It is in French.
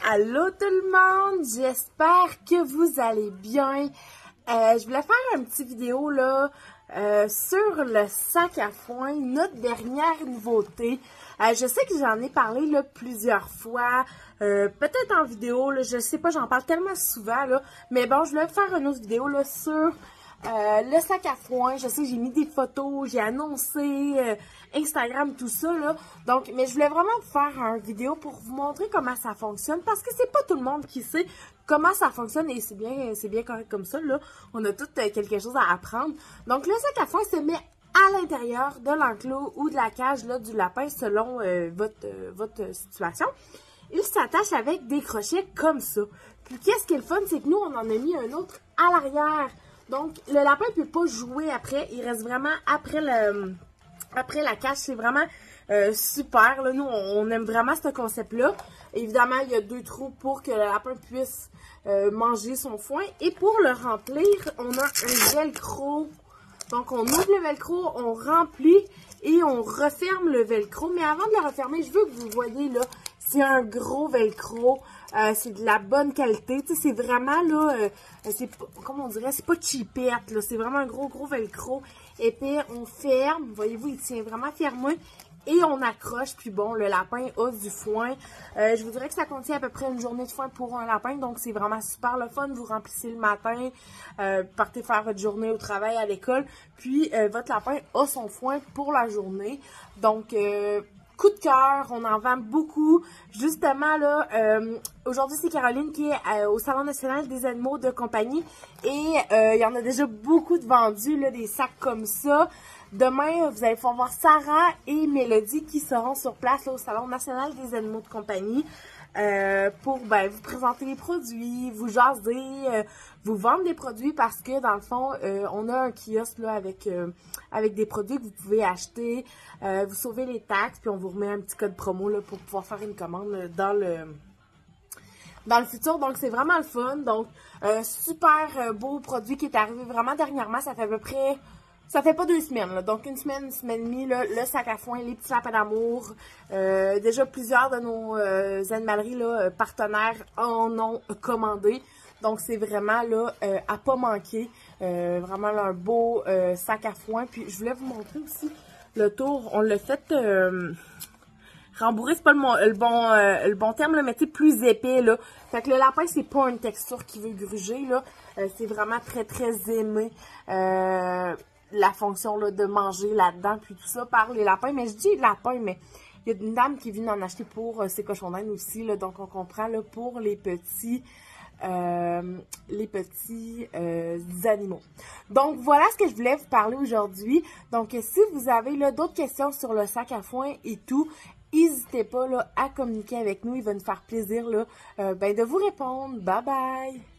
Allô tout le monde, j'espère que vous allez bien. Je voulais faire une petite vidéo là sur le sac à foin, notre dernière nouveauté. Je sais que j'en ai parlé là plusieurs fois, peut-être en vidéo, là, je sais pas, j'en parle tellement souvent là, mais bon, je voulais faire une autre vidéo là sur le sac à foin. Je sais que j'ai mis des photos, j'ai annoncé Instagram, tout ça là. Donc, mais je voulais vraiment vous faire une vidéo pour vous montrer comment ça fonctionne parce que c'est pas tout le monde qui sait comment ça fonctionne et c'est bien correct comme ça là. On a tout quelque chose à apprendre. Donc, le sac à foin se met à l'intérieur de l'enclos ou de la cage là, du lapin selon votre situation. Il s'attache avec des crochets comme ça. Puis, qu'est-ce qui est le fun, c'est que nous, on en a mis un autre à l'arrière. Donc, le lapin ne peut pas jouer après. Il reste vraiment après la cage. C'est vraiment super. Là. Nous, on aime vraiment ce concept-là. Évidemment, il y a 2 trous pour que le lapin puisse manger son foin. Et pour le remplir, on a un velcro. Donc, on ouvre le velcro, on remplit et on referme le velcro. Mais avant de le refermer, je veux que vous voyez là, c'est un gros velcro. C'est de la bonne qualité. Tu sais, c'est vraiment là, comment on dirait, c'est pas cheapette, là. C'est vraiment un gros velcro. Et puis, on ferme. Voyez-vous, il tient vraiment fermé. Et on accroche, puis bon, le lapin a du foin. Je vous dirais que ça contient à peu près une journée de foin pour un lapin, donc c'est vraiment super le fun. Vous remplissez le matin, partez faire votre journée au travail, à l'école, puis votre lapin a son foin pour la journée. Donc, coup de cœur, on en vend beaucoup. Justement, là, aujourd'hui, c'est Caroline qui est au Salon national des animaux de compagnie. Et il y en a déjà beaucoup de vendus, là, des sacs comme ça. Demain, vous allez pouvoir voir Sarah et Mélodie qui seront sur place là, au Salon national des animaux de compagnie pour vous présenter les produits, vous jaser, vous vendre des produits parce que dans le fond, on a un kiosque là, avec des produits que vous pouvez acheter, vous sauvez les taxes, puis on vous remet un petit code promo là, pour pouvoir faire une commande là, dans le futur. Donc, c'est vraiment le fun. Donc, super beau produit qui est arrivé vraiment dernièrement. Ça fait à peu près... Ça fait pas 2 semaines, là. Donc une semaine et demie, là, le sac à foin, les petits lapins d'amour. Déjà plusieurs de nos animaleries là, partenaires en ont commandé. Donc c'est vraiment là à pas manquer. Vraiment là, un beau sac à foin. Puis je voulais vous montrer aussi le tour. On l'a fait rembourrer, c'est pas le bon terme, là, mais tu sais, plus épais, là. Fait que le lapin, c'est pas une texture qui veut gruger, là. C'est vraiment très aimé. La fonction là, de manger là-dedans, puis tout ça par les lapins. Mais je dis lapin, mais il y a une dame qui vient en acheter pour ses cochons d'Inde aussi, là, donc on comprend là, pour les petits animaux. Donc voilà ce que je voulais vous parler aujourd'hui. Donc si vous avez là d'autres questions sur le sac à foin et tout, n'hésitez pas là, à communiquer avec nous. Il va nous faire plaisir là, de vous répondre. Bye bye!